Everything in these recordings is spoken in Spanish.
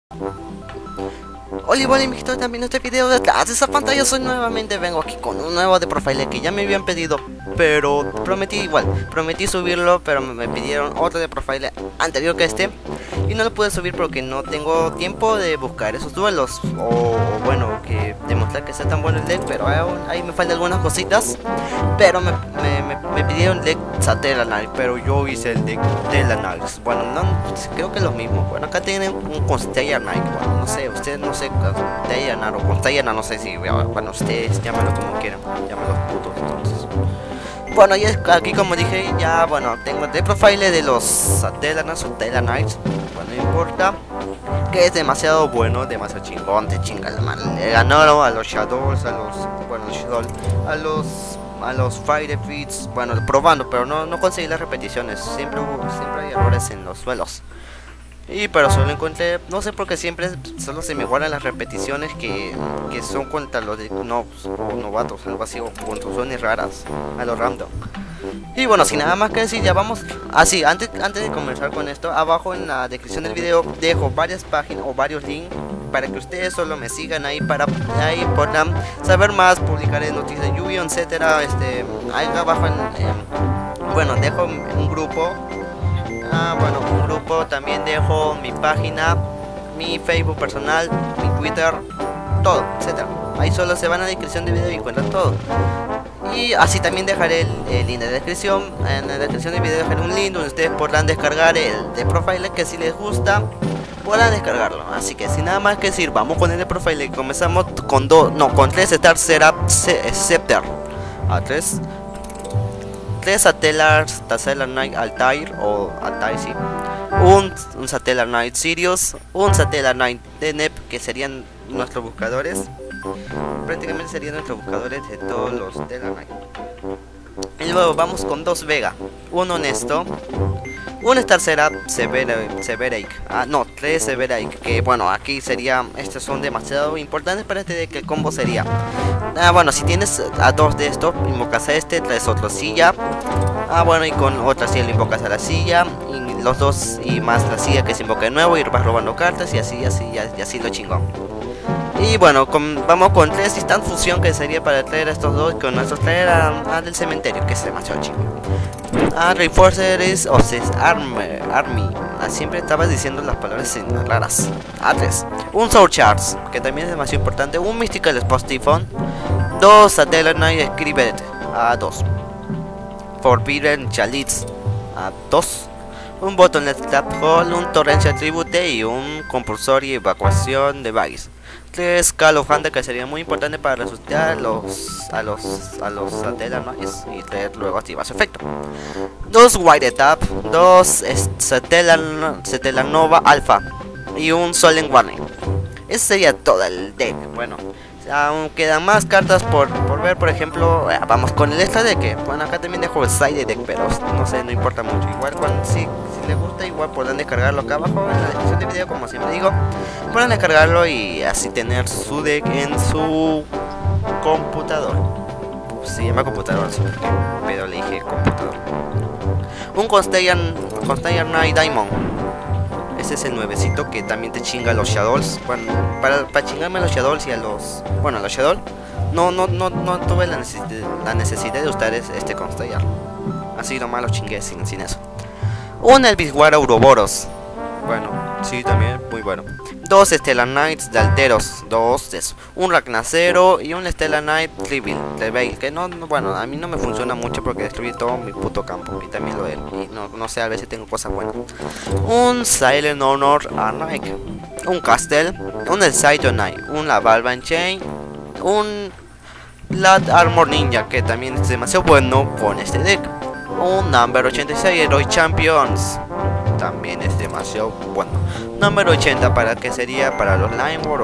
Hola, igual me estoy también este video detrás de esa pantalla. Soy nuevamente, vengo aquí con un nuevo de Profile que ya me habían pedido, pero prometí subirlo, pero me pidieron otro de Profile anterior que este y no lo pude subir porque no tengo tiempo de buscar esos duelos o bueno, que demostrar que sea tan bueno el deck, pero aún ahí me faltan algunas cositas. Pero me pidieron el deck Satellarknight, pero yo hice el deck Tellarknight. Bueno, no, creo que es lo mismo. Bueno, acá tienen un Constellarknight. Bueno, no sé, ustedes no sé, Constellarknight o Constellarknight, no sé si, bueno, ustedes llámenlo como quieran, llámenlo putos, entonces. Bueno, y aquí como dije, ya, bueno, tengo el profile de los Satellarknights. Bueno, no importa, que es demasiado bueno, demasiado chingón, te chinga la madre. Le ganaron a los Shadows, a los Fire Feeds, bueno, probando, pero no conseguí las repeticiones. Siempre hay errores en los suelos. Pero solo encontré, no sé por qué siempre solo se mejoran las repeticiones que son contra los de novatos, algo así, o puntuaciones raras, a los random. Y bueno, sin nada más que decir, ya vamos. Así, antes de comenzar con esto, abajo en la descripción del video dejo varias páginas o varios links para que ustedes solo me sigan ahí, para ahí puedan saber más, publicaré noticias de lluvia, etcétera. Ahí abajo bueno, dejo un grupo. Bueno, un grupo, también dejo mi página, mi Facebook personal, mi Twitter, todo, etcétera. Ahí solo se van a la descripción del video y encuentran todo. Y así también dejaré el link de descripción. En la descripción del video dejaré un link donde ustedes podrán descargar el de Profile, que si les gusta podrán descargarlo. Así que sin nada más que decir, vamos con el de Profile. Comenzamos con con 3 Star Setup Scepter. A 3 Satellarknight Altair o Altair, sí. Un Satellarknight Sirius, un Satellarknight Deneb, que serían nuestros buscadores. Prácticamente serían nuestros buscadores de todos los Satellarknight. Y luego vamos con 2 Vega, un Honesto, un Star Setup Severaik, 3 Severaik, que bueno, aquí sería, estos son demasiado importantes para este deck. El combo sería, bueno, si tienes a 2 de estos, invocas a este, traes otro silla, bueno, y con otra silla le invocas a la silla, y los dos y más la silla que se invoca de nuevo, y vas robando cartas, y así lo chingón. Y bueno, vamos con 3 Instant Fusión, que sería para traer a estos dos, con nuestros traer a del cementerio, que es demasiado chico. Reinforcers of the Army. Siempre estabas diciendo las palabras raras. A3. Un Soul Charts, que también es demasiado importante. Un Mystical Spot Typhon. 2 Satellarknight Scribed. A2. Forbidden Chalice. A2. Un Bottleneck Tap Hole, un Torrential Tribute y un Compulsory Evacuación de Bags. 3 Call of Hunter, que sería muy importante para resucitar a los Satellarknights y luego activar su efecto. 2 White Tap, 2 Stellarnova Alpha y un Solemn Warning. Ese sería todo el deck. Bueno, aún quedan más cartas por ver. Por ejemplo, vamos con el extra deck. Bueno, acá también dejo el side deck, pero no sé, no importa mucho. Igual si les gusta, igual podrán descargarlo acá abajo en la descripción del video, como siempre digo. Podrán descargarlo y así tener su deck en su computador. Se llama computador, sí, pero le dije computador. Un Constellarknight Diamond. Ese es el nuevecito que también te chinga a los Shadows. Bueno, para chingarme a los Shadows y a los... Bueno, a los Shadows no tuve la necesidad de usar este Constellar. Así nomás lo chingué sin eso. Un Elviswara Ouroboros. Bueno, sí, también muy bueno. 2 Stellarknights de Alteros, 2 de eso. Un Ragnacero y un Stellarknight Reveil, que bueno, a mí no me funciona mucho porque destruí todo mi puto campo. Y también lo de él. Y no sé, a veces tengo cosas buenas. Un Silent Honor Arnike, un Castle, un Elsaito Knight, un La Valve Chain, un Blood Armor Ninja, que también es demasiado bueno con este deck. Un Number 86 Heroic Champions, también es demasiado bueno. Número 80 para que sería para los Limewar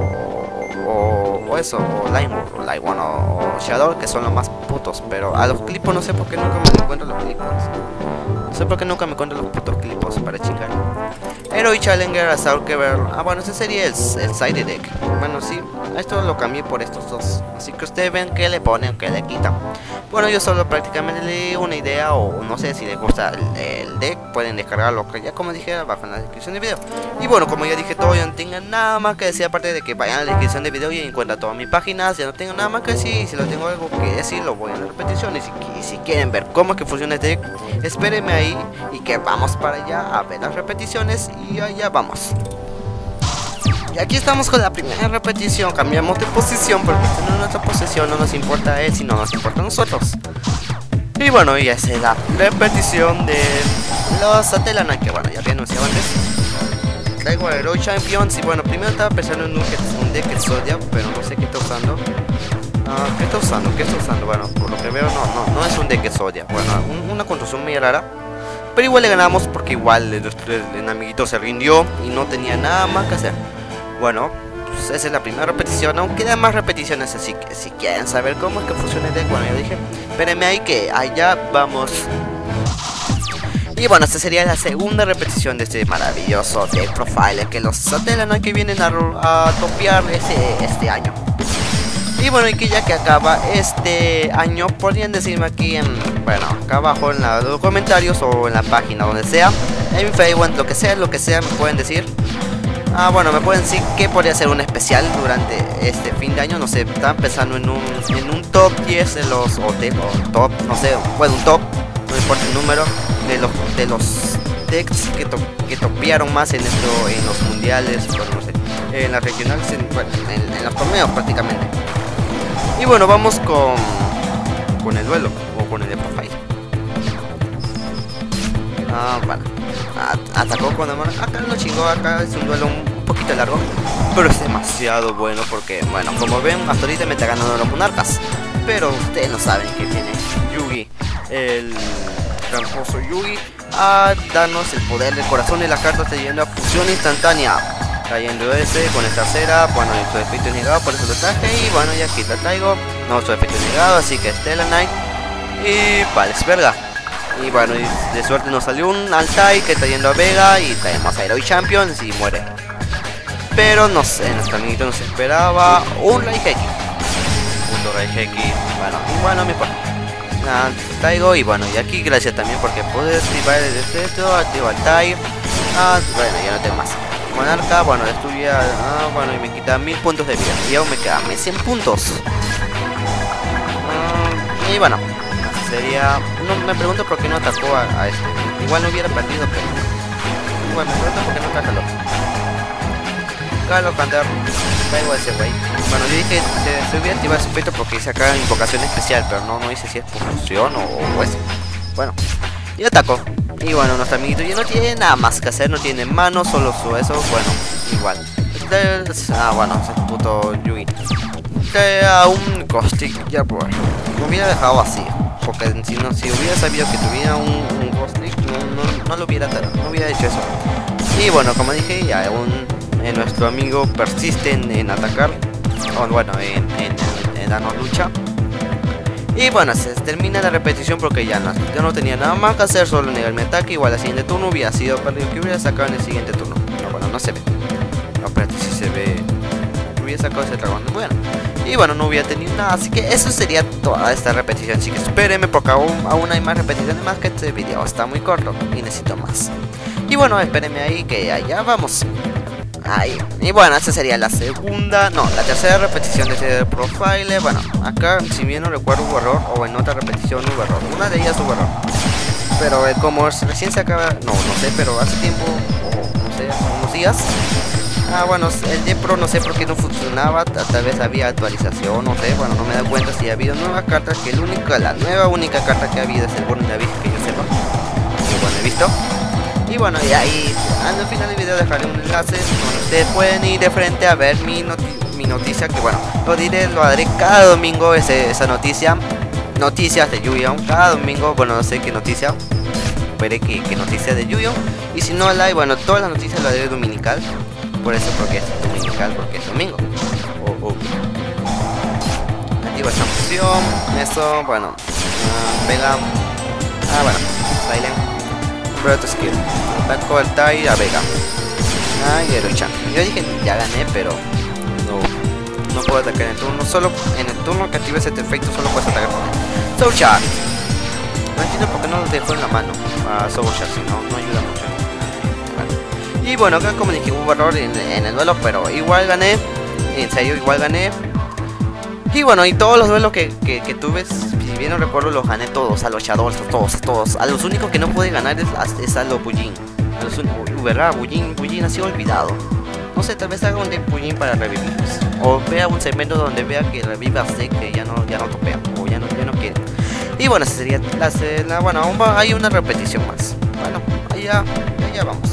o Limewar o Shadow, que son los más putos. Pero a los clipos no sé por qué nunca me encuentro los clipos. sé por qué nunca me cuento los putos clipos para chingar. Heroic Challenger, Assault Kever. Bueno, ese sería el side deck. Bueno, sí, esto lo cambié por estos dos. Así que ustedes ven que le ponen, que le quitan. Bueno, yo solo prácticamente le di una idea, o no sé si les gusta el deck, pueden descargarlo, que ya como dije, abajo en la descripción del video. Y bueno, como ya dije todo, ya no tengan nada más que decir, aparte de que vayan a la descripción del video y encuentran todas mis páginas. Ya no tengo nada más que decir, y si lo tengo algo que decir, lo voy a la repetición. Y si quieren ver cómo es que funciona este deck, espérenme ahí y que vamos para allá a ver las repeticiones. Y allá vamos. Y aquí estamos con la primera repetición. Cambiamos de posición porque no es nuestra posición, no nos importa él, sino nos importa a nosotros. Y bueno, ya es la repetición de los Satellarknight, que bueno, ya había anunciado antes. Traigo a Heroic Champions. Y bueno, primero estaba pensando en un deck Exodia, pero no sé qué está usando. ¿Qué está usando? Bueno, por lo que veo no es un deck Exodia. Bueno, una construcción muy rara. Pero igual le ganamos porque igual el amiguito se rindió y no tenía nada más que hacer. Bueno, pues esa es la primera repetición. Aún quedan más repeticiones, así que si quieren saber cómo es que funciona el deck, bueno, yo dije, espérenme ahí que allá vamos. Y bueno, esta sería la segunda repetición de este maravilloso deck profile que los Satellarknight que vienen a topear este año. Y bueno, y que ya que acaba este año, podrían decirme aquí bueno, acá abajo en los comentarios o en la página, donde sea, en Facebook, lo que sea, me pueden decir. Bueno, me pueden decir que podría ser un especial durante este fin de año. No sé, estaban pensando en un top 10 de los, o top, no sé, bueno, un top, no importa el número, de los decks que topearon más en los mundiales, bueno, no sé, en las regionales, en los torneos prácticamente. Y bueno, vamos con el duelo, o con el de profile. Bueno, atacó con el acá lo chingó, acá es un duelo un poquito largo, pero es demasiado bueno porque, bueno, como ven, hasta ahorita me está ganando los monarcas. Pero ustedes no saben que viene Yugi, el tramposo Yugi, a darnos el poder del corazón de las cartas, yendo a fusión instantánea. Cayendo ese con esta tercera, bueno, su efecto es negado, por eso lo traje. Y bueno, ya aquí la traigo, no, su efecto es negado, así que Satellarknight y Palace Verga. Y bueno, y de suerte nos salió un Altai que está yendo a Vega, y traemos a Heroic Champions y muere. Pero no sé, nuestro amiguito nos esperaba un Raigeki. Bueno, me importa. Traigo, y bueno, y aquí gracias también porque pude activar el defecto, activo Altai. Bueno, ya no tengo más. Monarca, bueno, destruía, bueno, y me quita 1000 puntos de vida. Y aún me quedan 100 puntos. Y bueno, sería, no me pregunto por qué no atacó a este. Igual no hubiera perdido, pero bueno, me pregunto por qué no atacó. Carlos Cantar, traigo a ese güey. Bueno, yo dije se hubiera activado su efecto porque hice acá invocación especial, pero no hice si es por fusión o eso. Bueno, y atacó. Y bueno, nuestro amiguito ya no tiene nada más que hacer, no tiene manos, solo su eso, bueno, igual. Bueno, ese puto Yugi. A un Ghostic, ya pues, me hubiera dejado así. Porque si hubiera sabido que tuviera un Ghostic, no lo hubiera dado, no hubiera hecho eso. Y bueno, como dije, ya nuestro amigo persiste en atacar, bueno, en darnos lucha. Y bueno, se termina la repetición porque ya no tenía nada más que hacer, solo negar mi ataque. Igual al siguiente turno hubiera sido perdido, que hubiera sacado en el siguiente turno. No, bueno, no se ve. No, espérate, si se ve. Hubiera sacado ese dragón. Bueno, y bueno, no hubiera tenido nada. Así que eso sería toda esta repetición. Así que espérenme porque aún hay más repeticiones más, que este video está muy corto y necesito más. Y bueno, espérenme ahí que allá vamos. Ahí. Y bueno, esta sería la tercera repetición de este profile. Bueno, acá si bien no recuerdo hubo error, o en otra repetición hubo error. Una de ellas hubo error. Pero como recién se acaba, no sé, pero hace tiempo, o no sé, hace unos días. Bueno, el D-Pro no sé por qué no funcionaba, tal vez había actualización, no sé, bueno, no me da cuenta si ha habido nuevas cartas, que la nueva única carta que ha habido es el Burning Abyss, que yo sepa. Y bueno, he visto. Y bueno, y ahí al final del video dejaré un enlace donde ustedes pueden ir de frente a ver mi noticia, que bueno, lo haré cada domingo, esa noticia, noticias de Yu-Gi-Oh! Cada domingo, bueno, no sé qué noticia, veré qué noticia de Yu-Gi-Oh! Y si no la hay, bueno, todas las noticias lo haré dominical, por eso, porque es dominical, porque es domingo. Activo esta función, eso, bueno, Vega, bueno, Silent. Breath Skill. Ataco al Tai a Vega. Y Eruchan. Yo dije ya gané, pero no puedo atacar en el turno. Solo en el turno que actives este efecto solo puedes atacar con él. Soul Charge. No entiendo por qué no lo dejo en la mano a Soul Charge, si no ayuda mucho. Y bueno, acá como dije hubo error en el duelo, pero igual gané. En serio, igual gané. Y bueno, y todos los duelos que tuve, si bien no recuerdo, los gané todos. A los Shadows, todos. A los únicos que no pude ganar es a los Bujin. ¿Verdad? Bujin ha sido olvidado. No sé, tal vez haga un deck Bujin para revivirlos. O vea un segmento donde vea que revivas deck que ya no topean. O ya no quieren. Y bueno, esa sería bueno, aún hay una repetición más. Bueno, allá vamos.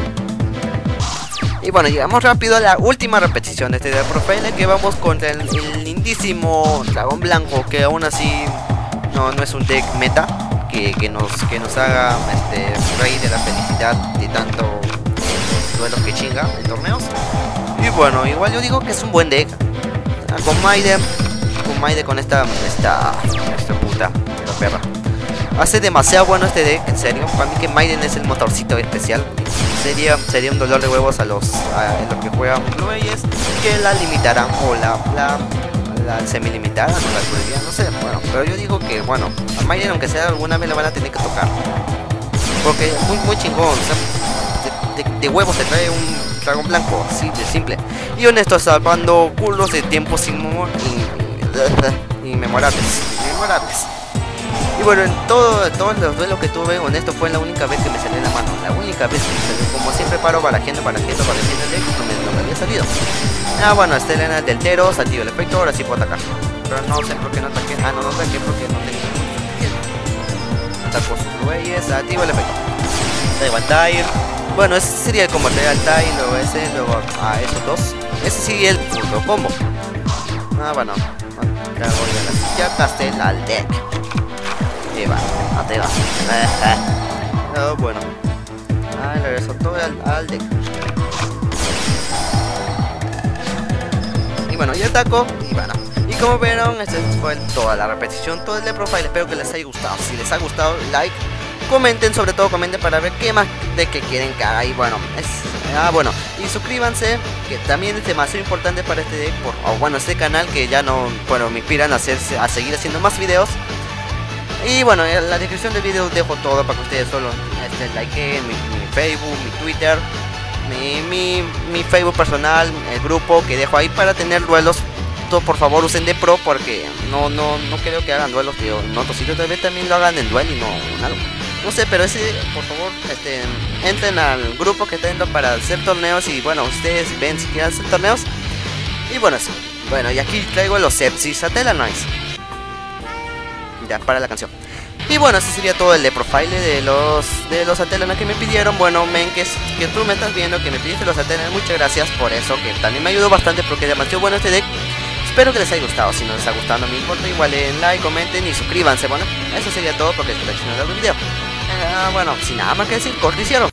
Y bueno, llegamos rápido a la última repetición de este deck Profile, que vamos contra el lindísimo Dragón Blanco, que aún así no es un deck meta. Que nos haga rey de la felicidad de tanto duelos que chinga en torneos. Y bueno, igual yo digo que es un buen deck. Con Maide con esta puta, esta perra. Hace demasiado bueno este deck, en serio. Para mí que Maiden es el motorcito especial. Sería un dolor de huevos a los que juegan Blueyes, que la limitarán o la semi-limitada, no sé, bueno, pero yo digo que bueno, a Maiden aunque sea alguna vez la van a tener que tocar, porque es muy chingón, o sea, de huevos se trae un dragón blanco, así de simple y honesto, salvando culos de tiempos inmemorables. Y bueno, en todos los duelos que tuve, honesto, fue la única vez que me salió en la mano, la única vez que me salió. Como siempre paro barajeando el deck, no me había salido. Bueno, esta Elena del Teros, activo el efecto, ahora sí puedo atacar. Pero no sé por qué no ataqué. No ataqué porque no tenía. Ataco sus güeyes, activo el efecto. Taiwan Tire. Bueno, ese sería el combo Real Tire, luego a esos dos. Ese sí el puto combo. Bueno. Ya gasté al deck. Y va, te va. Bueno. Regreso todo al deck. Y bueno, yo ataco y bueno. Y como vieron, esta fue toda la repetición, todo el de Profile. Espero que les haya gustado. Si les ha gustado, like, comenten, sobre todo comenten para ver qué más de que quieren que haga. Y bueno, bueno, y suscríbanse, que también es demasiado importante para este deck, este canal, que ya no, me inspiran a seguir haciendo más videos. Y bueno, en la descripción del video dejo todo para que ustedes solo likeen mi Facebook, mi Twitter, mi Facebook personal, el grupo que dejo ahí para tener duelos. Por favor usen de pro, porque no creo que hagan duelos en otros sitios. Tal vez también lo hagan en duel y no sé, pero por favor entren al grupo que tengo para hacer torneos. Y bueno, ustedes ven si quieren hacer torneos. Y bueno, eso. Bueno, y aquí traigo los Sepsis Atellarknights ya para la canción. Y bueno, ese sería todo el de Profile de los Atellarknights que me pidieron. Bueno, men, que tú me estás viendo, que me pidiste los Atellarknights, muchas gracias por eso, que también me ayudó bastante porque es demasiado bueno este deck. Espero que les haya gustado. Si no les ha gustado, no me importa, igual den like, comenten y suscríbanse. Bueno, eso sería todo porque estoy reaccionando al video. Bueno, sin nada más que decir, corte hicieron.